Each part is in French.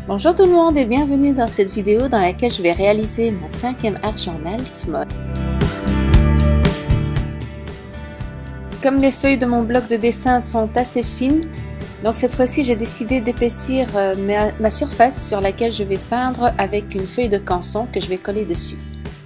Bonjour tout le monde et bienvenue dans cette vidéo dans laquelle je vais réaliser mon 5e art journal Small. Comme les feuilles de mon bloc de dessin sont assez fines, donc cette fois-ci j'ai décidé d'épaissir ma surface sur laquelle je vais peindre avec une feuille de canson que je vais coller dessus.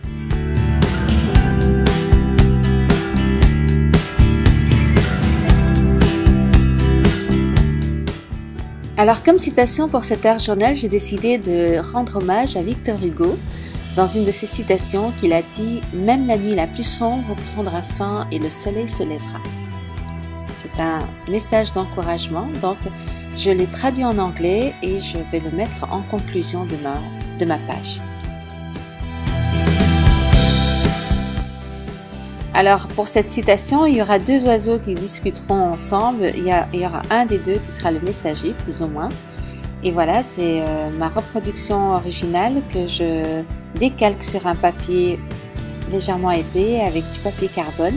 Alors comme citation pour cet art journal, j'ai décidé de rendre hommage à Victor Hugo dans une de ses citations qu'il a dit « Même la nuit la plus sombre prendra fin et le soleil se lèvera ». C'est un message d'encouragement, donc je l'ai traduit en anglais et je vais le mettre en conclusion de ma page. Alors pour cette citation, il y aura deux oiseaux qui discuteront ensemble, il y aura un des deux qui sera le messager plus ou moins. Et voilà, c'est ma reproduction originale que je décalque sur un papier légèrement épais avec du papier carbone.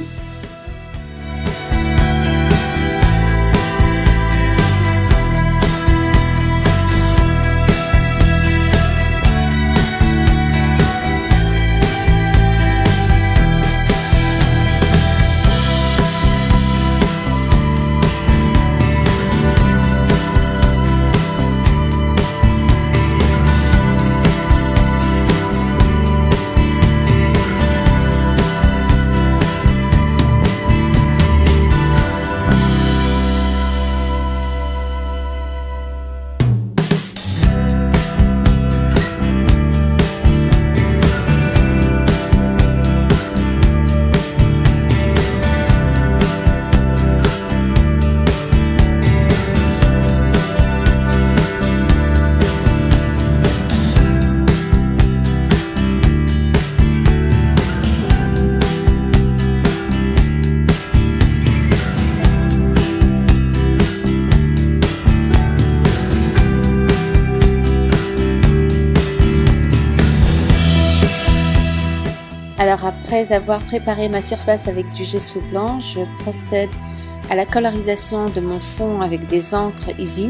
Alors après avoir préparé ma surface avec du gesso blanc, je procède à la colorisation de mon fond avec des encres Isin.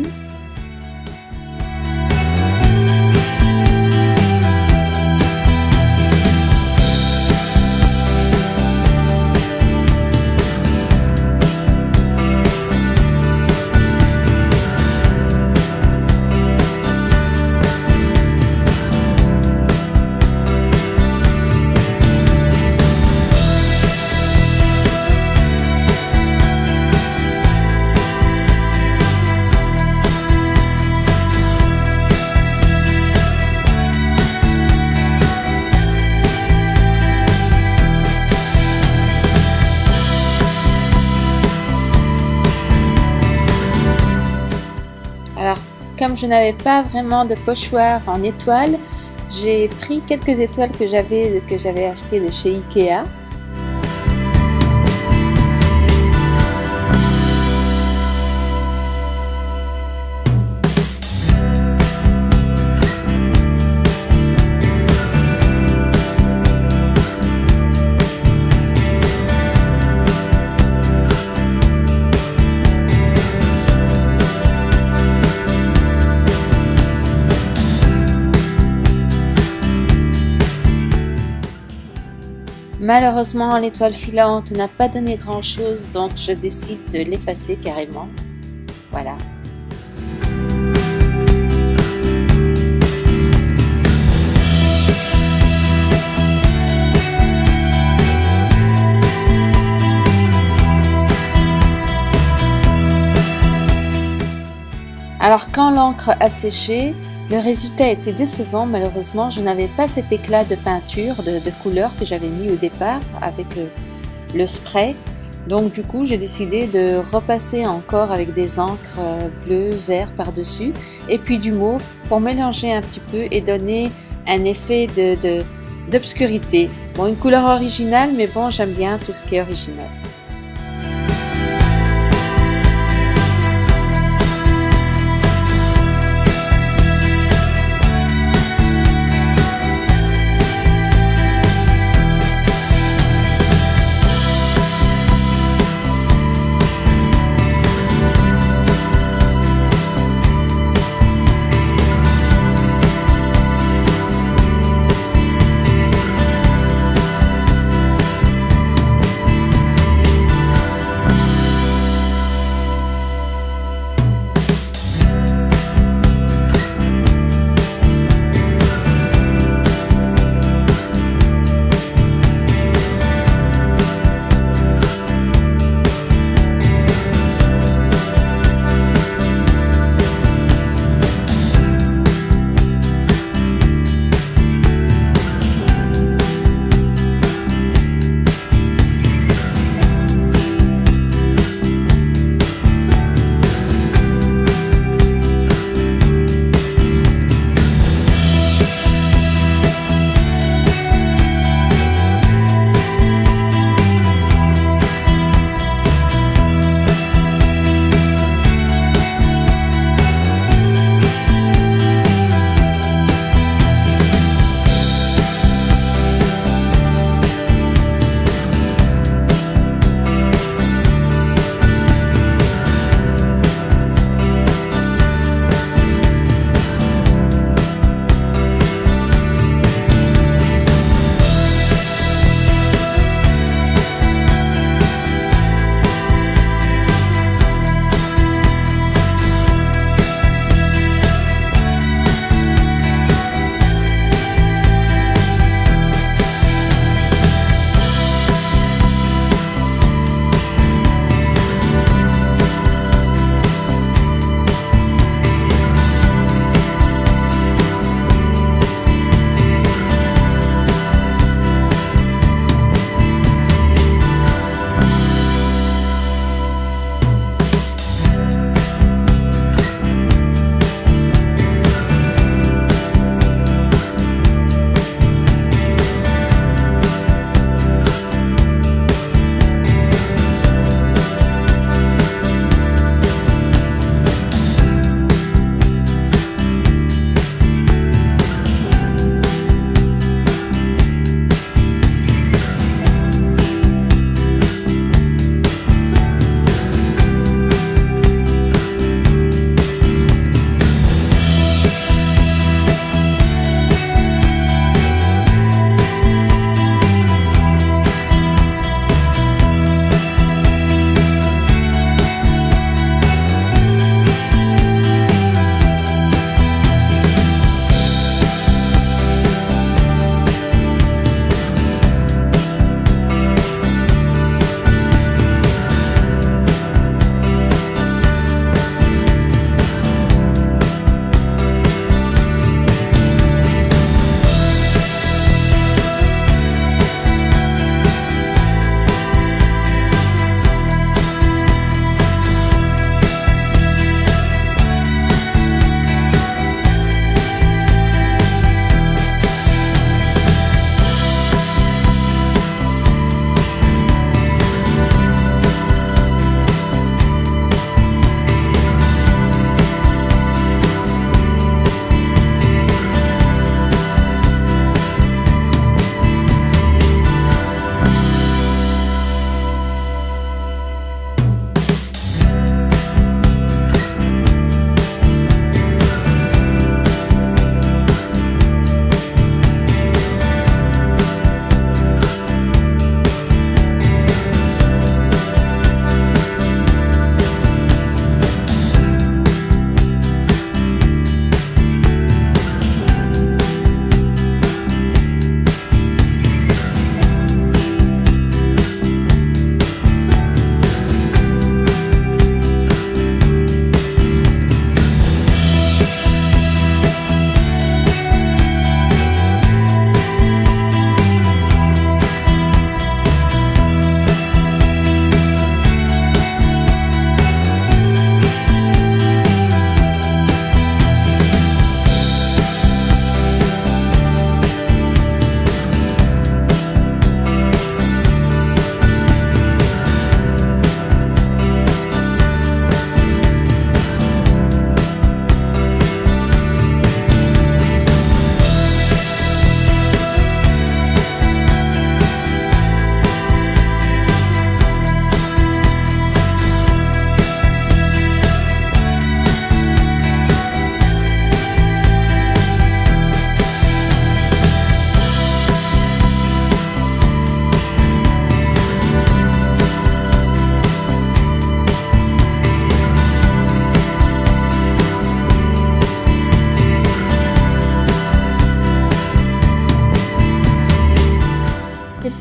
Alors, comme je n'avais pas vraiment de pochoir en étoiles, j'ai pris quelques étoiles que j'avais achetées de chez Ikea. Malheureusement, l'étoile filante n'a pas donné grand chose, donc je décide de l'effacer carrément. Voilà. Alors quand l'encre a séché, le résultat était décevant. Malheureusement, je n'avais pas cet éclat de peinture, de couleur que j'avais mis au départ avec le spray. Donc du coup, j'ai décidé de repasser encore avec des encres bleues, vert par-dessus et puis du mauve pour mélanger un petit peu et donner un effet d'obscurité. Bon, une couleur originale, mais bon, j'aime bien tout ce qui est original.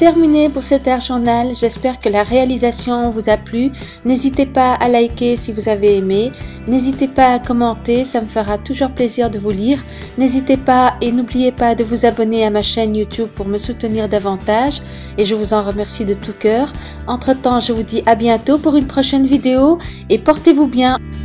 terminé pour cet art journal. J'espère que la réalisation vous a plu. N'hésitez pas à liker si vous avez aimé. N'hésitez pas à commenter, ça me fera toujours plaisir de vous lire. N'hésitez pas et n'oubliez pas de vous abonner à ma chaîne YouTube pour me soutenir davantage. Et je vous en remercie de tout cœur. Entre-temps, je vous dis à bientôt pour une prochaine vidéo et portez-vous bien.